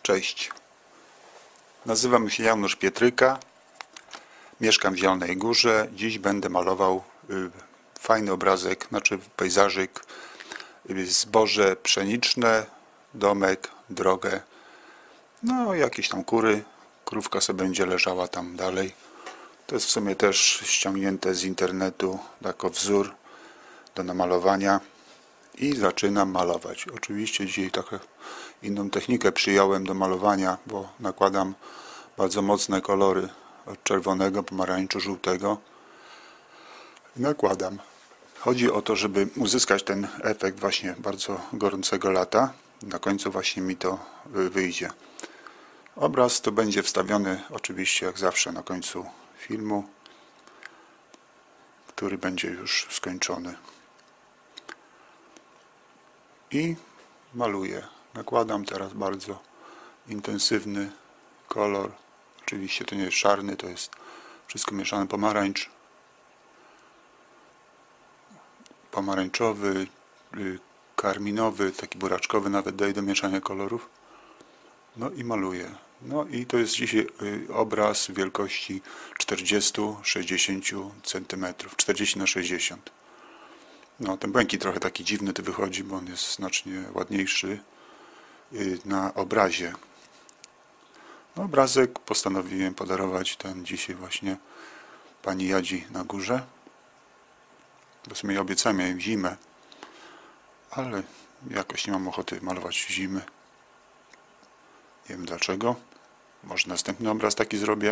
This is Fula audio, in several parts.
Cześć, nazywam się Janusz Pietryka, mieszkam w Zielonej Górze. Dziś będę malował fajny obrazek, znaczy pejzażyk, zboże pszeniczne, domek, drogę, no jakieś tam kury, krówka sobie będzie leżała tam dalej. To jest w sumie też ściągnięte z internetu jako wzór do namalowania i zaczynam malować. Oczywiście dzisiaj trochę inną technikę przyjąłem do malowania, bo nakładam bardzo mocne kolory od czerwonego, pomarańczu, żółtego. Nakładam. Chodzi o to, żeby uzyskać ten efekt właśnie bardzo gorącego lata. Na końcu właśnie mi to wyjdzie. Obraz to będzie wstawiony oczywiście jak zawsze na końcu filmu, który będzie już skończony. I maluję. Nakładam teraz bardzo intensywny kolor. Oczywiście to nie jest czarny, to jest wszystko mieszane, pomarańcz, pomarańczowy, karminowy, taki buraczkowy nawet daje do mieszania kolorów. No i maluję. No i to jest dzisiaj obraz wielkości 40-60 cm, 40 na 60. No ten błękit trochę taki dziwny tu wychodzi, bo on jest znacznie ładniejszy na obrazie. No, obrazek postanowiłem podarować ten dzisiaj właśnie pani Jadzi na górze. W sumie obiecałem jej w zimę, ale jakoś nie mam ochoty malować w zimy. Nie wiem dlaczego. Może następny obraz taki zrobię.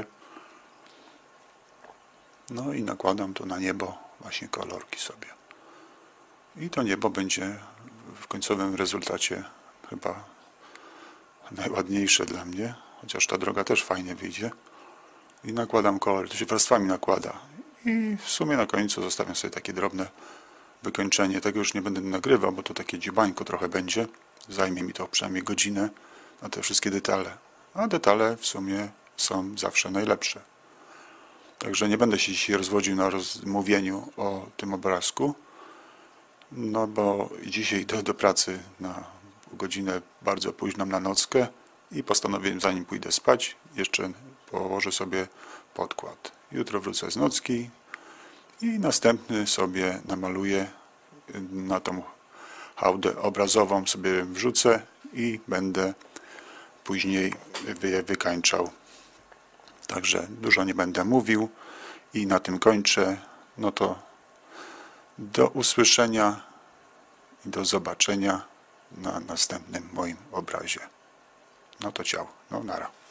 No i nakładam tu na niebo właśnie kolorki sobie. I to niebo będzie w końcowym rezultacie chyba najładniejsze dla mnie. Chociaż ta droga też fajnie wyjdzie. I nakładam kolor. To się warstwami nakłada. I w sumie na końcu zostawiam sobie takie drobne wykończenie. Tego już nie będę nagrywał, bo to takie dziubańko trochę będzie. Zajmie mi to przynajmniej godzinę na te wszystkie detale. A detale w sumie są zawsze najlepsze. Także nie będę się dzisiaj rozwodził na rozmówieniu o tym obrazku. No bo dzisiaj idę do pracy na godzinę bardzo późną na nockę i postanowiłem, zanim pójdę spać, jeszcze położę sobie podkład. Jutro wrócę z nocki i następny sobie namaluję, na tą hałdę obrazową sobie wrzucę i będę później wykańczał. Także dużo nie będę mówił i na tym kończę. No to do usłyszenia i do zobaczenia na następnym moim obrazie. No to ciao, no nara.